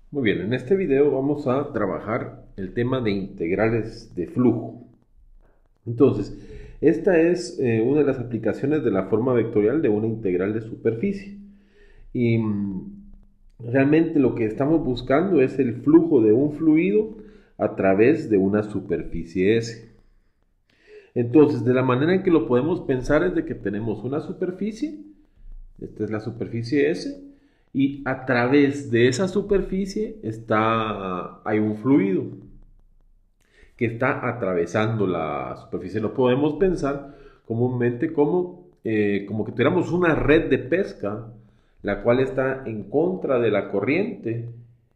Muy bien, en este video vamos a trabajar el tema de integrales de flujo. Entonces, esta es una de las aplicaciones de la forma vectorial de una integral de superficie. Y realmente lo que estamos buscando es el flujo de un fluido a través de una superficie S. Entonces, de la manera en que lo podemos pensar es de que tenemos una superficie, esta es la superficie S, y a través de esa superficie hay un fluido que está atravesando la superficie. Lo podemos pensar comúnmente como que tuviéramos una red de pesca, la cual está en contra de la corriente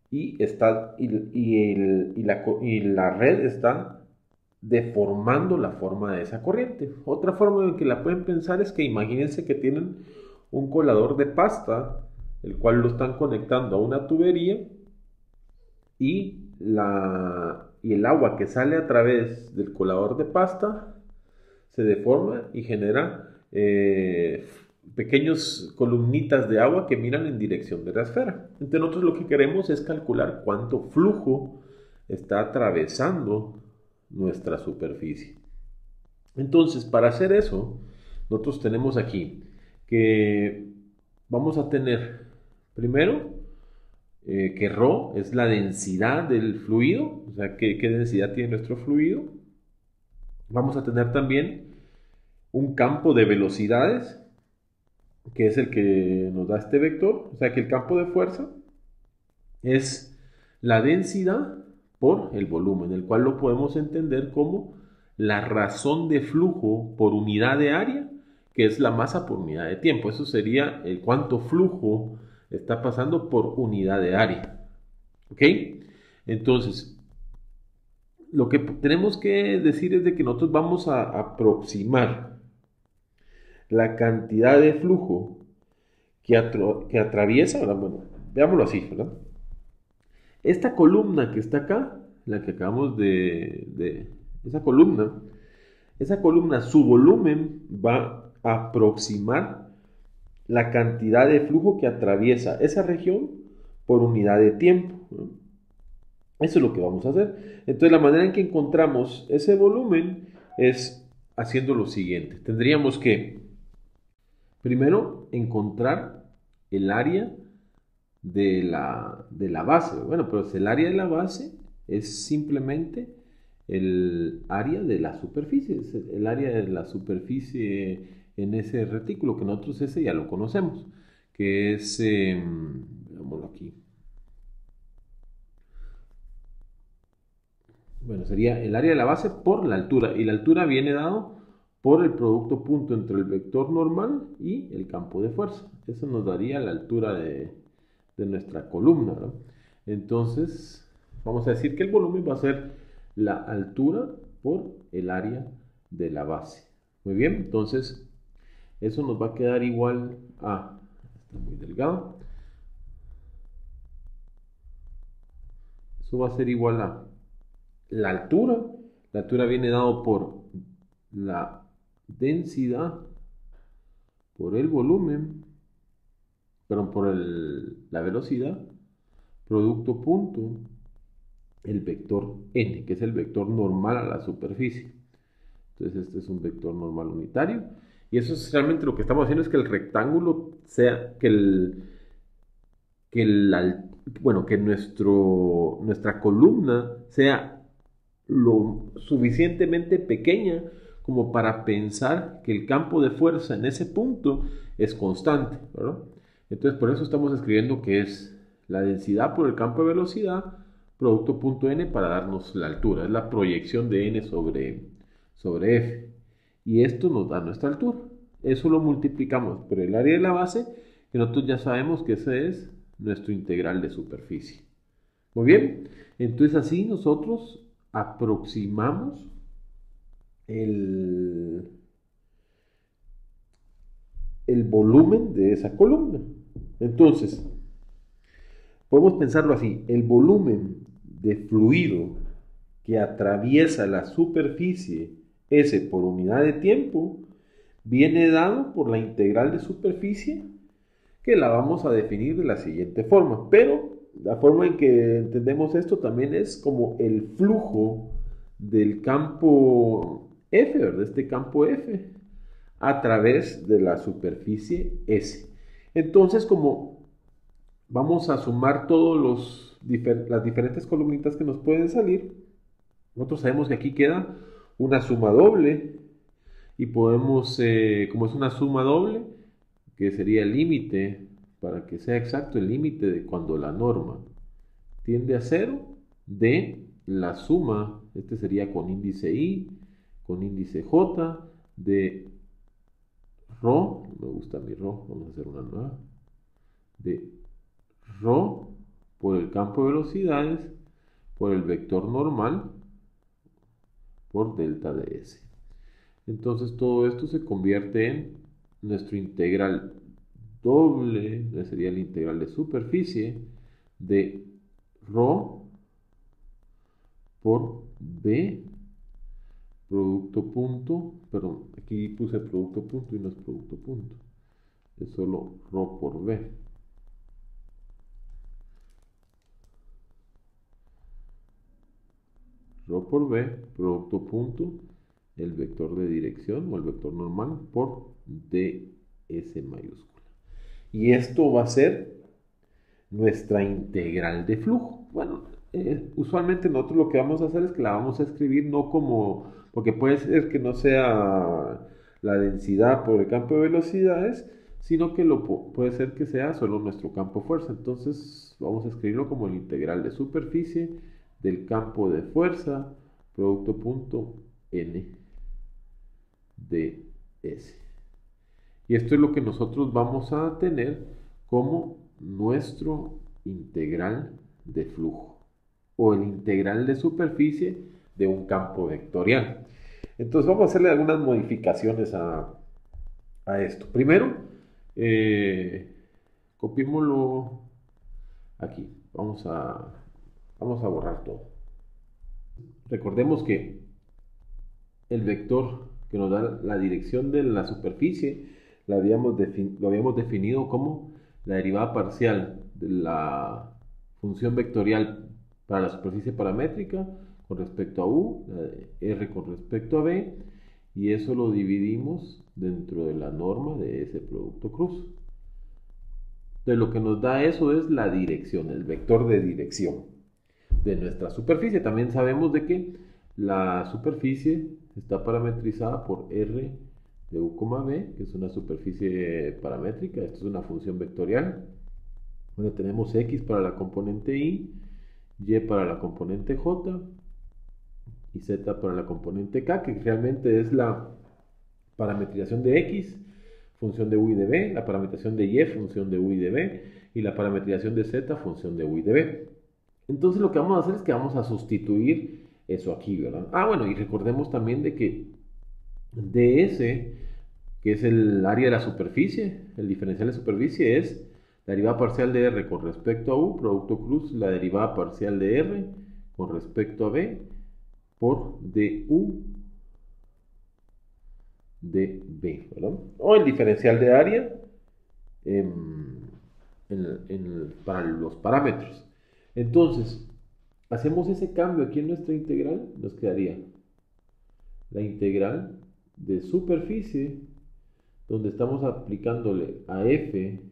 y la red está deformando la forma de esa corriente. Otra forma en que la pueden pensar es que imagínense que tienen un colador de pasta, el cual lo están conectando a una tubería y el agua que sale a través del colador de pasta se deforma y genera pequeños columnitas de agua que miran en dirección de la esfera. Entonces nosotros lo que queremos es calcular cuánto flujo está atravesando nuestra superficie. Entonces, para hacer eso, nosotros tenemos aquí que vamos a tener primero que ρ es la densidad del fluido, o sea, qué densidad tiene nuestro fluido. Vamos a tener también un campo de velocidades, que es el que nos da este vector, o sea que el campo de fuerza es la densidad por el volumen, el cual lo podemos entender como la razón de flujo por unidad de área, que es la masa por unidad de tiempo. Eso sería el cuánto flujo está pasando por unidad de área. ¿Ok? Entonces, lo que tenemos que decir es de que nosotros vamos a aproximar la cantidad de flujo que atraviesa, ¿verdad? Bueno, veámoslo así, ¿verdad? Esta columna que está acá, la que acabamos esa columna, su volumen va a aproximar la cantidad de flujo que atraviesa esa región por unidad de tiempo, ¿no? Eso es lo que vamos a hacer. Entonces, la manera en que encontramos ese volumen es haciendo lo siguiente. Tendríamos que, primero, encontrar el área de la base. Bueno, pues el área de la base es simplemente el área de la superficie, es el área de la superficie en ese retículo, que nosotros ese ya lo conocemos, que es, veámoslo aquí, bueno, sería el área de la base por la altura, y la altura viene dado por el producto punto entre el vector normal y el campo de fuerza. Eso nos daría la altura de nuestra columna, ¿no? Entonces, vamos a decir que el volumen va a ser la altura por el área de la base. Muy bien, entonces eso nos va a quedar igual a, está muy delgado, eso va a ser igual a la altura viene dado por la densidad por el volumen, perdón, por la velocidad, producto punto, el vector n, que es el vector normal a la superficie. Entonces este es un vector normal unitario. Y eso es realmente lo que estamos haciendo, es que el rectángulo sea, que nuestra columna sea lo suficientemente pequeña como para pensar que el campo de fuerza en ese punto es constante, ¿verdad? Entonces por eso estamos escribiendo que es la densidad por el campo de velocidad, producto punto n, para darnos la altura. Es la proyección de n sobre f. Y esto nos da nuestra altura. Eso lo multiplicamos por el área de la base, que nosotros ya sabemos que ese es nuestro integral de superficie. Muy bien, entonces así nosotros aproximamos el, el volumen de esa columna. Entonces, podemos pensarlo así: el volumen de fluido que atraviesa la superficie S por unidad de tiempo viene dado por la integral de superficie, que la vamos a definir de la siguiente forma. Pero la forma en que entendemos esto también es como el flujo del campo F, ¿verdad? Este campo F a través de la superficie S. Entonces, como vamos a sumar todas las diferentes columnitas que nos pueden salir, nosotros sabemos que aquí queda una suma doble y podemos, como es una suma doble, que sería el límite, para que sea exacto, el límite de cuando la norma tiende a cero de la suma, este sería con índice I, con índice J, de ρ, me gusta mi ρ, vamos a hacer una nueva, de ρ por el campo de velocidades, por el vector normal, por delta de S. Entonces todo esto se convierte en nuestro integral doble, sería el integral de superficie de ρ por B producto punto, perdón, aquí puse producto punto y no es producto punto, es solo ρ por B. Ρ por B, producto punto, el vector de dirección o el vector normal por ds mayúscula. Y esto va a ser nuestra integral de flujo. Bueno, usualmente nosotros lo que vamos a hacer es que la vamos a escribir no como, porque puede ser que no sea la densidad por el campo de velocidades, sino que puede ser que sea solo nuestro campo de fuerza. Entonces vamos a escribirlo como el integral de superficie del campo de fuerza, producto punto n de s. Y esto es lo que nosotros vamos a tener como nuestro integral de flujo o el integral de superficie de un campo vectorial. Entonces vamos a hacerle algunas modificaciones a esto. Primero, copiémoslo aquí. Vamos a borrar todo. Recordemos que el vector que nos da la dirección de la superficie lo habíamos definido como la derivada parcial de la función vectorial para la superficie paramétrica con respecto a u, la de r con respecto a b, y eso lo dividimos dentro de la norma de ese producto cruz. Entonces lo que nos da eso es la dirección, el vector de dirección de nuestra superficie. También sabemos de que la superficie está parametrizada por r de u, b, que es una superficie paramétrica. Esto es una función vectorial. Bueno, tenemos x para la componente y para la componente j y z para la componente k, que realmente es la parametrización de x, función de u y de b, la parametrización de y, función de u y de b, y la parametrización de z, función de u y de b. Entonces lo que vamos a hacer es que vamos a sustituir eso aquí, ¿verdad? Ah, bueno, y recordemos también de que ds, que es el área de la superficie, el diferencial de superficie es la derivada parcial de r con respecto a u, producto cruz, la derivada parcial de r con respecto a b, por du de b, ¿verdad? O el diferencial de área para los parámetros. Entonces, hacemos ese cambio aquí en nuestra integral, nos quedaría la integral de superficie, donde estamos aplicándole a f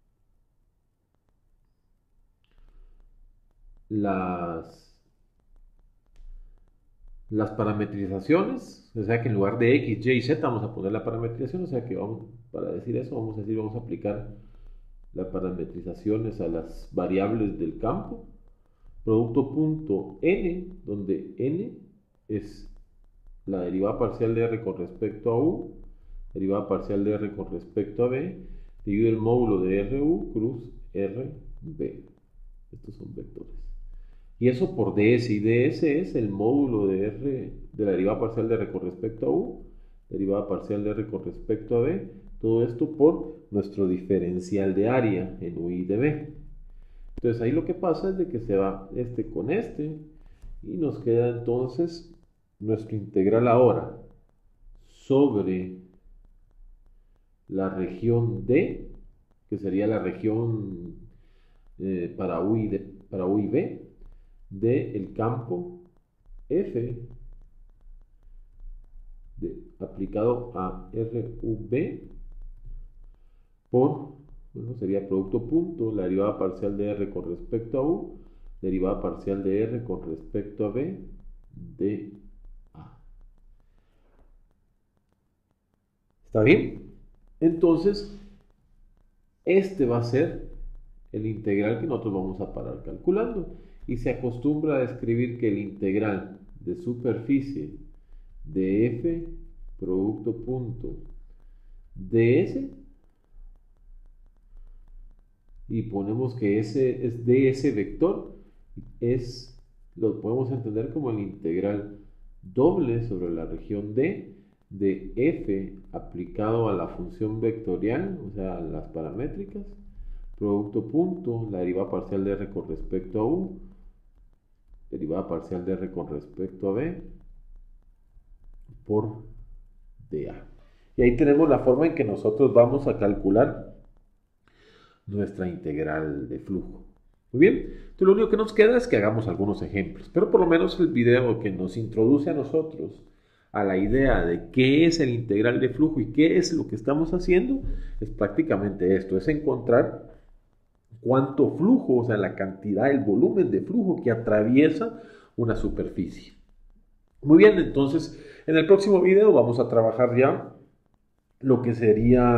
las parametrizaciones, o sea que en lugar de x, y, z vamos a poner la parametrización, o sea que para decir eso vamos a aplicar las parametrizaciones a las variables del campo, producto punto n, donde n es la derivada parcial de r con respecto a u, derivada parcial de r con respecto a b, dividido el módulo de ru cruz rb. Estos son vectores. Y eso por ds, y ds es el módulo de r, de la derivada parcial de r con respecto a u, derivada parcial de r con respecto a b, todo esto por nuestro diferencial de área en u y de b. Entonces ahí lo que pasa es de que se va este con este, y nos queda entonces nuestro integral ahora sobre la región D, que sería la región para U y B del campo F aplicado a RV por, bueno, sería producto punto, la derivada parcial de R con respecto a U, derivada parcial de R con respecto a B de A. ¿Está bien? Entonces, este va a ser el integral que nosotros vamos a parar calculando. Y se acostumbra a escribir que el integral de superficie de F producto punto ds, y ponemos que ese es ds vector, lo podemos entender como el integral doble sobre la región D de F aplicado a la función vectorial, o sea, a las paramétricas, producto punto, la derivada parcial de R con respecto a U, derivada parcial de R con respecto a B, por dA. Y ahí tenemos la forma en que nosotros vamos a calcular nuestra integral de flujo. Muy bien, entonces lo único que nos queda es que hagamos algunos ejemplos, pero por lo menos el video que nos introduce a nosotros a la idea de qué es el integral de flujo y qué es lo que estamos haciendo, es prácticamente esto, es encontrar cuánto flujo, o sea, la cantidad, el volumen de flujo que atraviesa una superficie. Muy bien, entonces en el próximo video vamos a trabajar ya lo que sería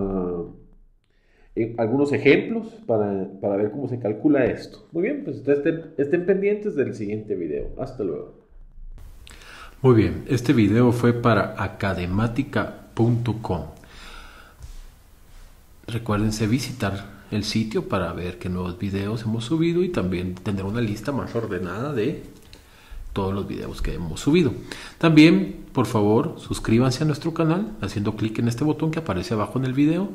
algunos ejemplos para ver cómo se calcula esto. Muy bien, pues estén pendientes del siguiente video. Hasta luego. Muy bien, este video fue para academatica.com. Recuérdense visitar el sitio para ver qué nuevos videos hemos subido y también tener una lista más ordenada de todos los videos que hemos subido. También, por favor, suscríbanse a nuestro canal haciendo clic en este botón que aparece abajo en el video.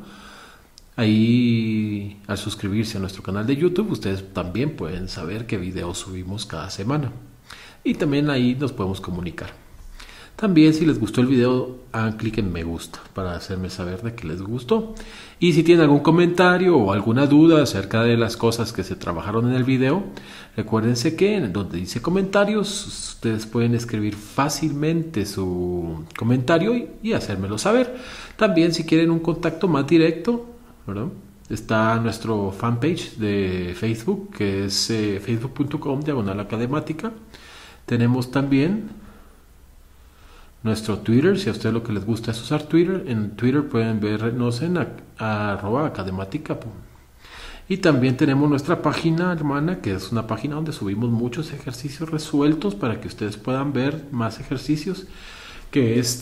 Ahí, al suscribirse a nuestro canal de YouTube, ustedes también pueden saber qué videos subimos cada semana. Y también ahí nos podemos comunicar. También, si les gustó el video, hagan clic en me gusta para hacerme saber de que les gustó. Y si tienen algún comentario o alguna duda acerca de las cosas que se trabajaron en el video, recuérdense que en donde dice comentarios, ustedes pueden escribir fácilmente su comentario y hacérmelo saber. También, si quieren un contacto más directo, ¿verdad?, está nuestro fanpage de Facebook, que es facebook.com/academatica. Tenemos también nuestro Twitter, si a ustedes lo que les gusta es usar Twitter. En Twitter pueden vernos en @academatica. Y también tenemos nuestra página hermana, que es una página donde subimos muchos ejercicios resueltos para que ustedes puedan ver más ejercicios, que es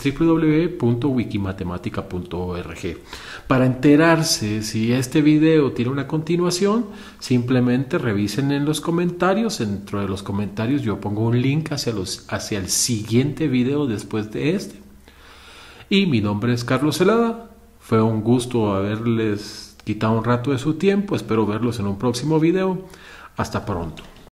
www.wikimatematica.org. Para enterarse si este video tiene una continuación, simplemente revisen en los comentarios. Dentro de los comentarios yo pongo un link hacia el siguiente video después de este. Y mi nombre es Carlos Celada. Fue un gusto haberles quitado un rato de su tiempo. Espero verlos en un próximo video. Hasta pronto.